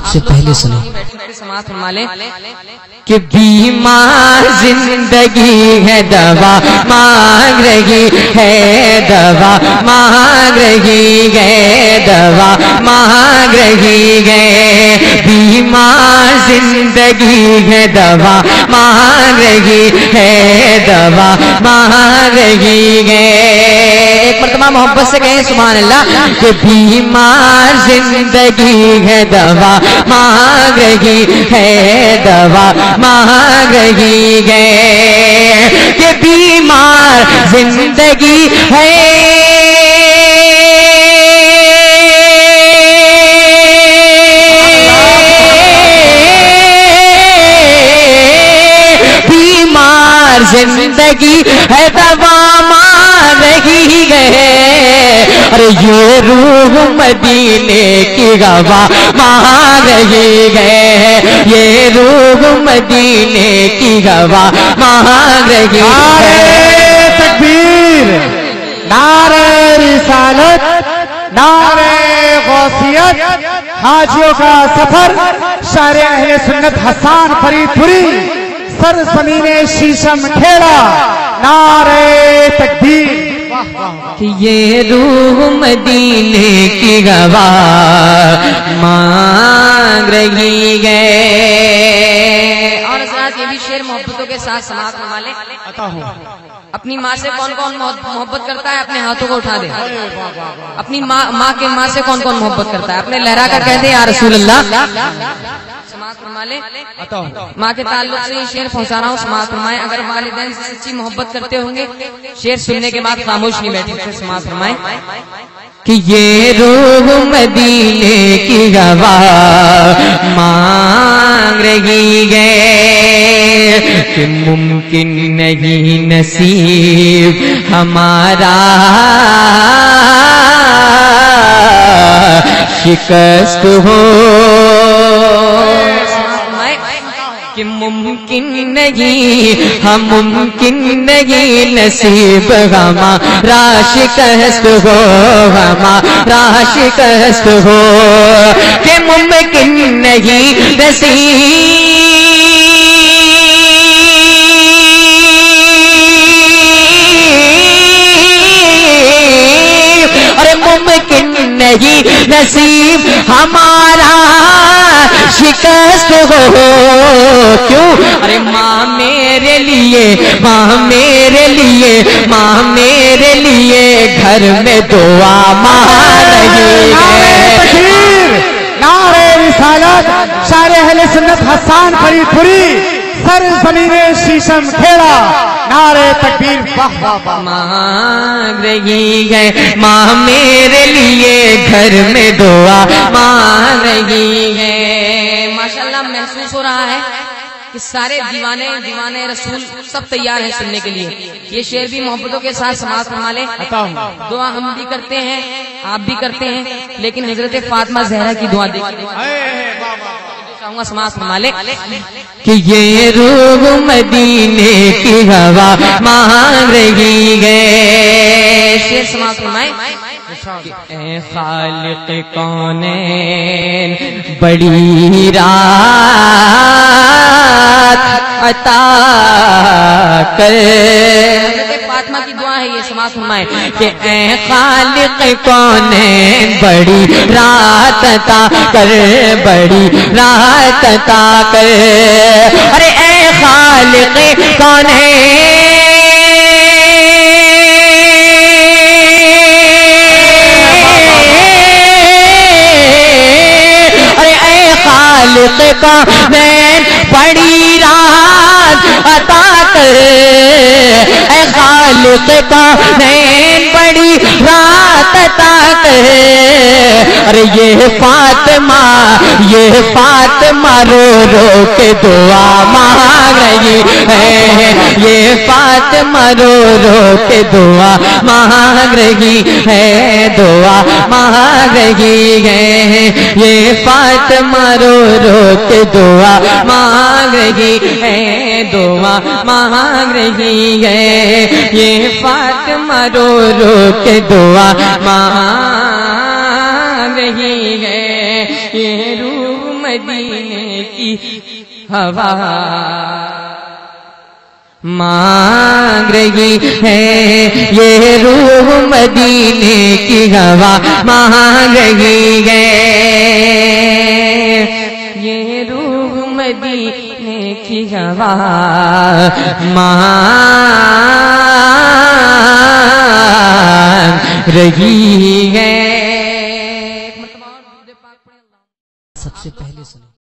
سے پہلے سنو سماعت فرما لیں کہ بیمار زندگی ہے دوا مانگ رہی ہے، دوا مانگ رہی ہے، دوا مانگ رہی ہے، بیمار زندگی ہے دوا مانگ رہی ہے، دوا مانگ رہی ہے۔ ایک مرتبہ محبت سے کہیں سبحان اللہ کہ بیمار زندگی ہے دوا مانگ رہی ہے، دوا مانگ رہی ہے، کہ بیمار زندگی ہے زندگی ہے دوا مانگ رہی ہے، ارے یہ روح مدینے کی گواہ مانگ رہی ہے، یہ روح مدینے کی گواہ مانگ رہی ہے۔ نعرہ تکبیر، نعرہ رسالت، نعرہ غوثیت، حاجیوں کا سفر، شاعر اہل سنت حسان فرید پوری، سرزمین شیشم کھیڑا، نعرہ تکبیر۔ کہ یہ روح مدینے کی گواہ مانگ رہی ہے۔ اور حضرات یہ بھی شعر محبتوں کے ساتھ سماعت فرما لیں۔ اپنی ماں سے کون کون محبت کرتا ہے؟ اپنے ہاتھوں کو اٹھا دے۔ اپنی ماں کے ماں سے کون کون محبت کرتا ہے؟ اپنے لہرا کر کہہ دے یا رسول اللہ۔ سماعت فرما لیں۔ ماں کے تعلق سے یہ شعر پہنچا رہا ہوں، سماعت فرمائیں۔ اگر والدین سے سچی محبت کرتے ہوں گے شعر سننے کے بعد خاموش نہیں بیٹھے، سماعت فرمائیں۔ کہ یہ روح مدینے کی گواہ مانگ رہی ہے، کہ ممکن نہیں نصیب ہمارا شکست ہو، کہ ممکن نہیں، ہم ممکن نہیں نصیب ہمارا شکست ہو، ہمارا شکست ہو، کہ ممکن نہیں نصیب، ارے ممکن نہیں نصیب ہمارا شکست ہو، کیوں؟ ارے ماں میرے لیے، ماں میرے لیے، ماں میرے لیے گھر میں دعا مانگ رہی ہے۔ نعرہ رسالت، شاعر اہل سنت حسان فرید پوری، سرزمین شیشم کھیڑا، نعرہ تکبیر۔ مانگ رہی ہے ماں میرے لیے گھر میں دعا مانگ رہی ہے۔ ماشاءاللہ محسوس ہو رہا ہے کہ سارے دیوانے رسول سب تیار ہیں سننے کے لیے۔ یہ شعر بھی محبتوں کے ساتھ سماعت فرما لیں۔ دعا ہم بھی کرتے ہیں، آپ بھی کرتے ہیں، لیکن حضرت فاطمہ زہرا کی دعا دیکھیں، چاہوں گا سماعت فرما لیں۔ کہ یہ روح مدینے کی ہوا مانگ رہی ہے، شعر سماعت فرمائیں۔ اے خالق کونین بڑی رات عطا کر، حضرت فاطمہ کی دعا ہے یہ، سماعت فرمائیں۔ کہ اے خالق کونین بڑی رات عطا کر، بڑی رات عطا کر، ارے اے خالق کونین، خالق کونین بڑی رات عطا کر، اے خالق کونین بڑی رات عطا کر، ارے یہ فاطمہ رو رو کے دعا مانگ رہی ہے، یہ فاطمہ رو رو کے دعا مانگ رہی ہے، دعا مانگ رہی ہے، یہ فاطمہ رو رو کے دعا مانگ رہی ہے، دعا مانگ رہی ہے، یہ فاطمہ رو رو کے دعا مانگ رہی ہے، یہ روح مدینے کی ہوا مانگ رہی ہے، یہ روح مدینے کی ہوا مانگ رہی ہے، یہ روح مدینے کی ہوا مانگ رہی ہے۔ سب سے پہلے سنیں